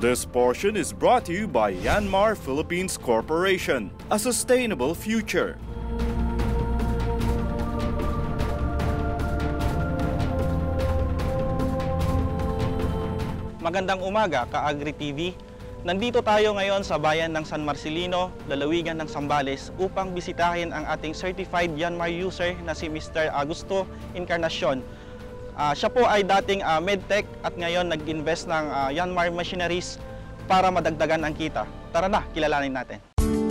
This portion is brought to you by Yanmar Philippines Corporation, a sustainable future. Magandang umaga, Ka-Agri TV. Nandito tayo ngayon sa bayan ng San Marcelino, lalawigan ng Zambales upang bisitahin ang ating certified Yanmar user na si Mr. Augusto Encarnacion. Siya po ay dating medtech at ngayon nag-invest ng Yanmar machineries para madagdagan ang kita. Tara na, kilalanin natin.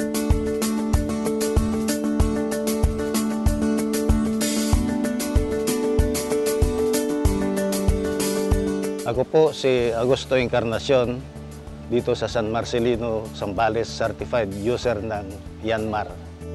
Ako po si Augusto Encarnacion, dito sa San Marcelino, Zambales, certified user ng Yanmar.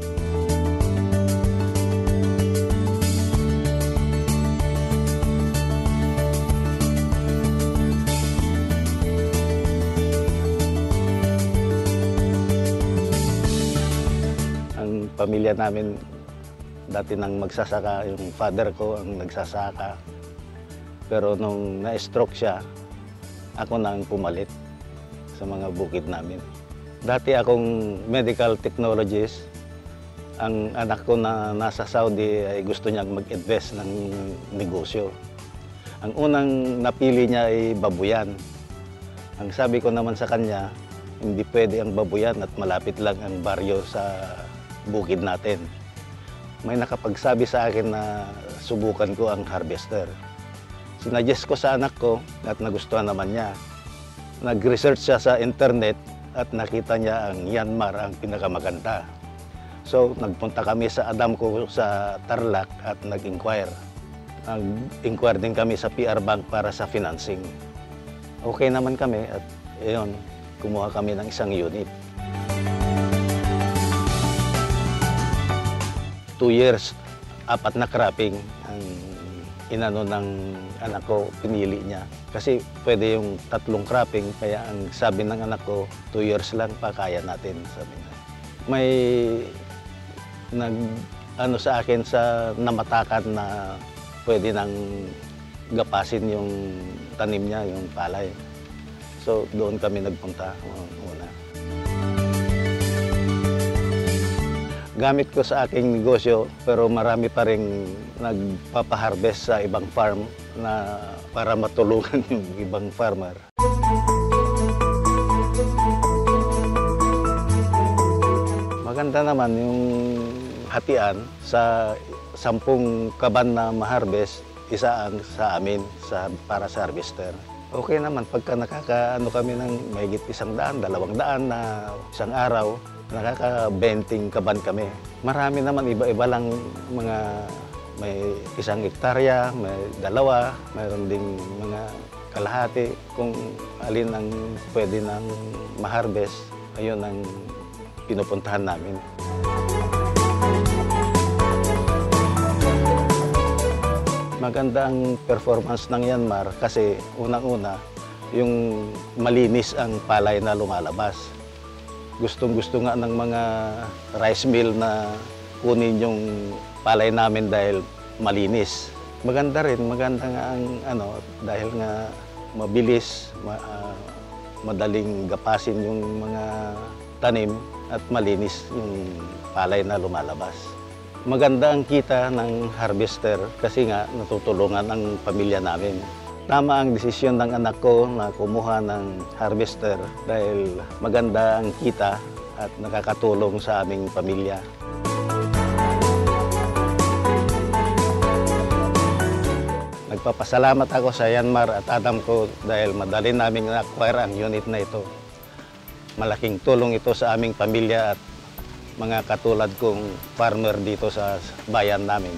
Ang pamilya namin dati nang magsasaka, yung father ko ang nagsasaka. Pero nung na-stroke siya, ako na ang pumalit sa mga bukid namin. Dati akong medical technologist. Ang anak ko na nasa Saudi ay gusto niyang mag-invest ng negosyo. Ang unang napili niya ay babuyan. Ang sabi ko naman sa kanya, hindi pwede ang babuyan at malapit lang ang baryo sa bukid natin. May nakapagsabi sa akin na subukan ko ang harvester. Sinuggest ko sa anak ko at nagustuhan naman niya. Nag-research siya sa internet at nakita niya ang Yanmar ang pinakamaganda. So nagpunta kami sa Adamco sa Tarlac at nag-inquire. Nag-inquire din kami sa PR Bank para sa financing. Okay naman kami at ayun, kumuha kami ng isang unit. 2 years, 4 na cropping ang inano ng anak ko, pinili niya. Kasi pwede yung 3 cropping, kaya ang sabi ng anak ko, 2 years lang pa, kaya natin, sabi niya. May nag-ano sa akin sa namatakan na pwede nang gapasin yung tanim niya, yung palay. So doon kami nagpunta muna. Gamit ko sa aking negosyo, pero marami pa rin nagpapaharvest sa ibang farm na para matulungan yung ibang farmer. Maganda naman yung hatian sa 10 kaban na maharvest, isa ang sa amin para sa harvester. Okay naman pagka nakakaano kami ng mahigit 100, 200 na isang araw, nakaka-20 kaban kami. Marami naman, iba-iba lang mga may 1 hektarya, may 2, mayroon ding mga kalahati. Kung alin ang pwede nang maharvest, ayun ang pinupuntahan namin. Maganda ang performance ng Yanmar kasi unang-una, yung malinis ang palay na lumalabas. Gustong-gusto nga ng mga rice mill na kunin yung palay namin dahil malinis. Maganda rin, maganda nga ang dahil nga mabilis, madaling gapasin yung mga tanim at malinis yung palay na lumalabas. Maganda ang kita ng harvester kasi nga natutulungan ang pamilya namin. Tama ang desisyon ng anak ko na kumuha ng harvester dahil maganda ang kita at nakakatulong sa aming pamilya. Nagpapasalamat ako sa Yanmar at Adamco dahil madali naming na-acquire ang unit na ito. Malaking tulong ito sa aming pamilya at mga katulad kong farmer dito sa bayan namin.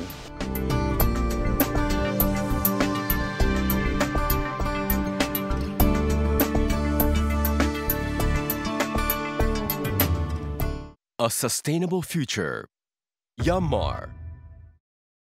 A sustainable future. Yanmar.